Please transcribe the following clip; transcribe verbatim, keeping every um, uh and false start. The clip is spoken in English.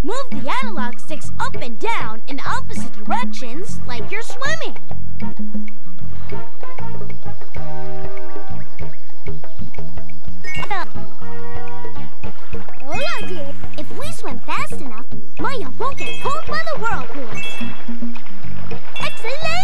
Move the analog sticks up and down in opposite directions like you're swimming. Hola, dear. If we swim fast enough, Maya won't get pulled by the whirlpools. Excellent!